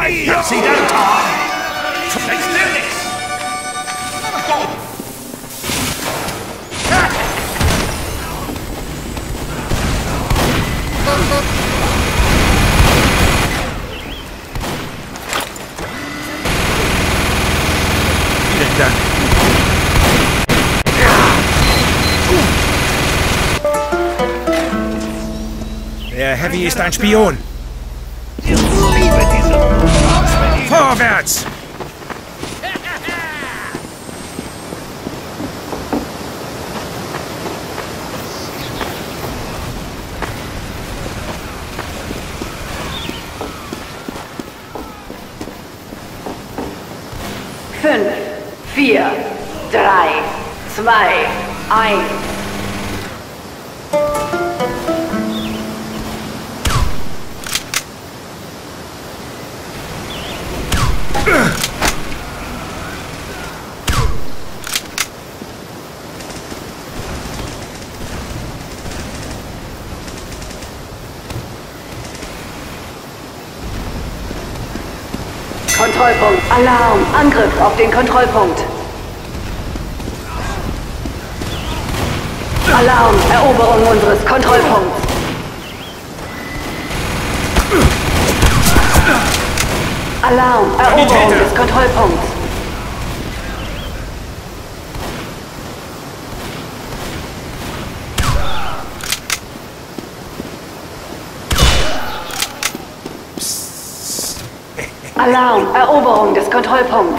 Sie dann, Tom! Schlecht nix! Vielen Dank. Der Heavy ist ein Spion. Ich liebe diese Vorwärts! Fünf, 4, 3, 2, 1. Kontrollpunkt. Alarm. Angriff auf den Kontrollpunkt. Alarm. Eroberung unseres Kontrollpunkts. Alarm. Eroberung des Kontrollpunkts. Alarm! Eroberung des Kontrollpunkts.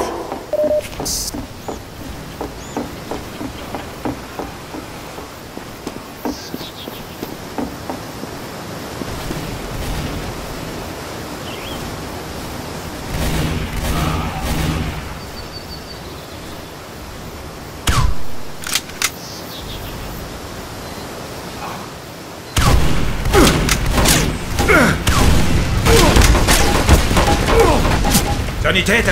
Sanitäter!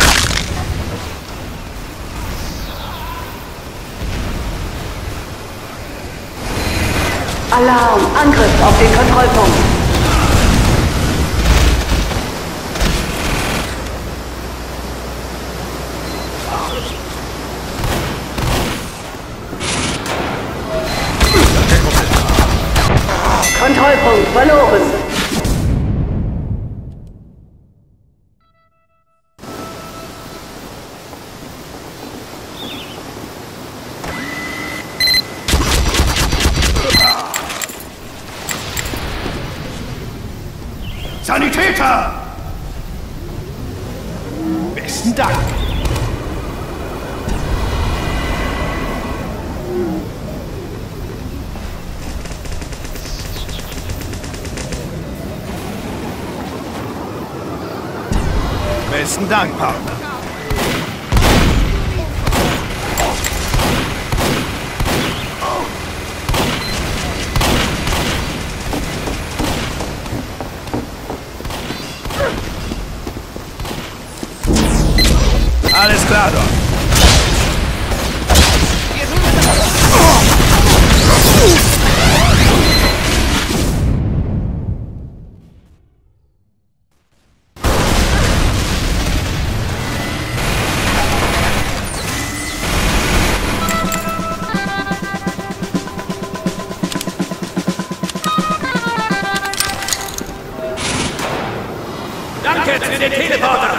Alarm! Angriff auf den Kontrollpunkt. Kontrollpunkt verloren. Sanitäter! Besten Dank! Besten Dank, Partner! Alles klar, doch. Danke für den Teleporter!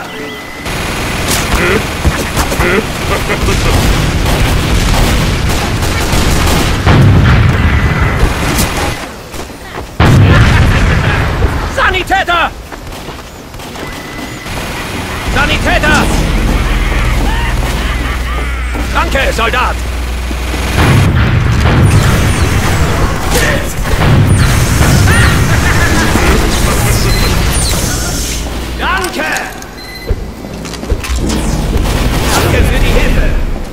Sanitäter! Sanitäter! Danke, Soldat! Danke! Danke für die Hilfe!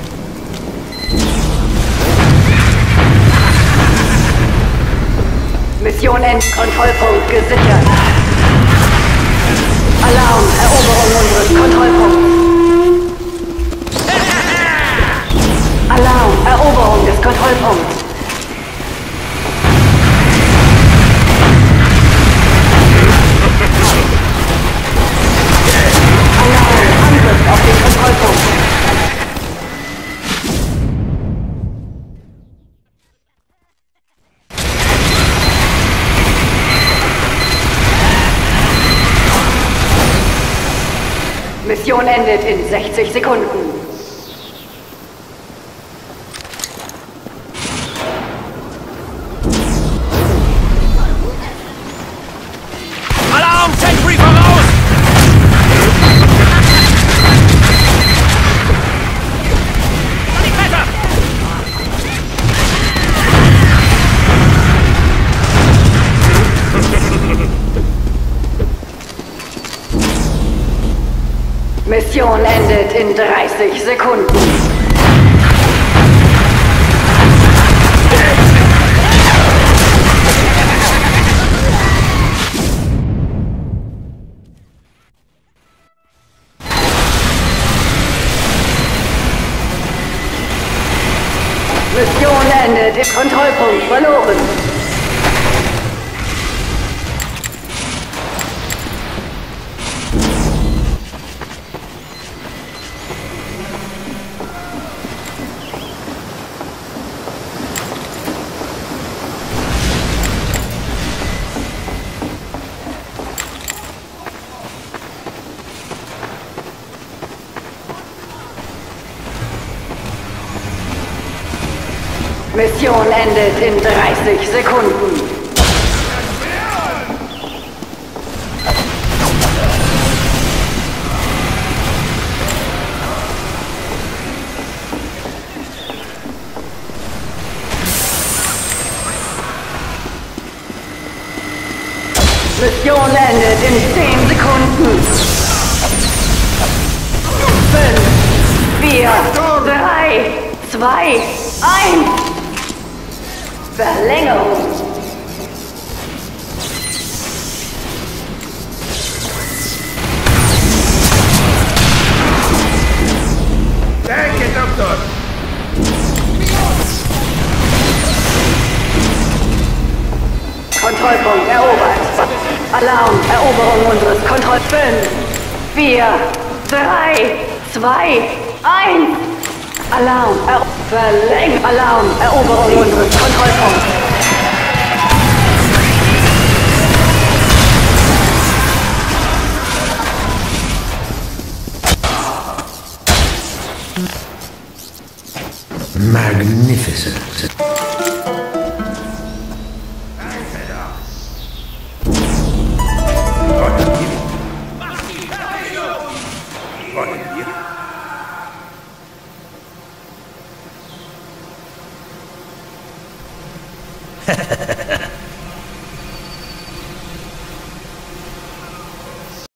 Mission Endkontrollpunkt gesichert. Alarm! Eroberung unseres Kontrollpunkts. Alarm! Eroberung des Kontrollpunkts. Mission endet in 60 Sekunden. Alarm! Sentry voraus! Sanitäter! Mission endet in 30 Sekunden. Mission endet im Kontrollpunkt verloren. Mission endet in 30 Sekunden. Mission endet in 10 Sekunden. 5, 4, 3, 2, 1. Verlängerung. Danke, Doktor! Kontrollpunkt erobert. Alarm, Eroberung unseres Kontroll... 5, 4, 3, 2, 1. Alarm, Alarm, Eroberung unseres Kontrollpunkts. Magnificent. Ha ha ha ha!